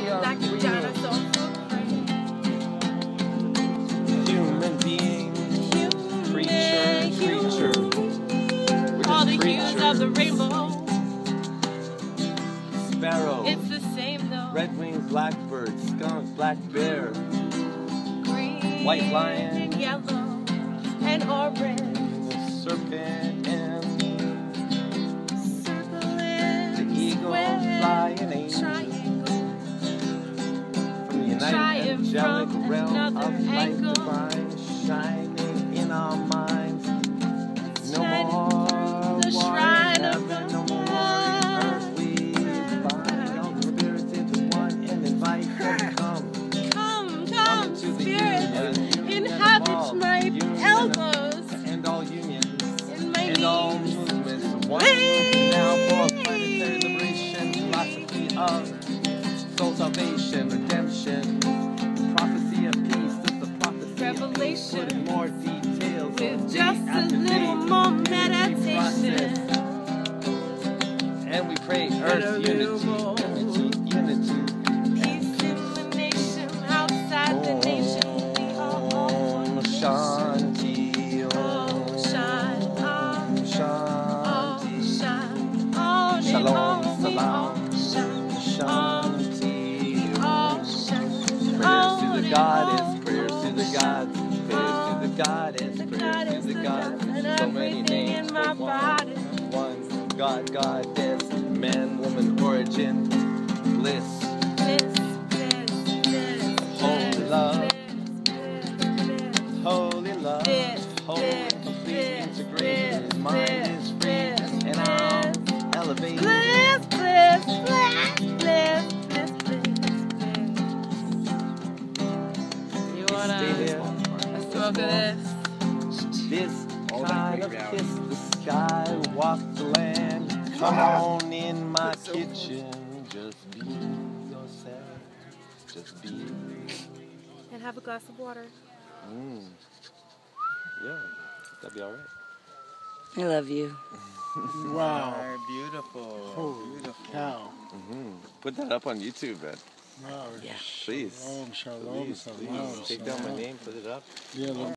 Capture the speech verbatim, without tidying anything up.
like a dinosaur footprint. Human being, creature, creature. All the hues of the rainbow. Sparrow, It's the same though. red-winged blackbird, skunk, black bear, Green white lion, and yellow and orange. serpent, and Circling, the eagle, square, flying angel. triangle. From the united Trying angelic from realm another of light angle. divine, shining in our minds. No Shining more through the war shrine in of heaven, the no more in earth. We bind all the spirits into one and invite them to come. Come, Come come, into the spirits, union, union inhabit of all, my union elbows and all unions and my and all knees. movements. One movement now for planetary liberation, philosophy of soul salvation, redemption, prophecy of peace. That's the prophecy Revelation. of peace. Putting more details With day just a after little day, more unity meditation. process. And we pray And a Earth's little unity, more unity, unity. peace in the nation, outside the nation. We are all one. Om Shanti, Oh, shine, oh, Shanti, oh, shine, on and Shalom, on. We salam, all shine, Shanti. all shine, Prayers to on the and goddess, on. prayers to the gods, prayers to the goddess, The prayers goddess, to the the gods. gods, and So many everything names in my for one. body. One God, goddess, man, woman, origin, bliss, Bliss, bliss, bliss, holy bliss, love, bliss, bliss, holy love, bliss, whole, bliss, complete, bliss, integrated, bliss, mind is free, bliss, and bliss, I'm elevated. bliss, bliss, bliss, bliss, bliss, bliss. You wanna Stay a here. smoke of this? This kind of kiss the sky, walk the land. Come on in my kitchen, just be yourself, just be. And have a glass of water. Mm. Yeah, that'd be all right. I love you. Wow. Beautiful. Holy Beautiful. cow. Mm-hmm. Put that up on YouTube, man. Wow. Yeah. Please. Shalom, shalom, Please, shalom. please. Take down my shalom. name, put it up. Yeah,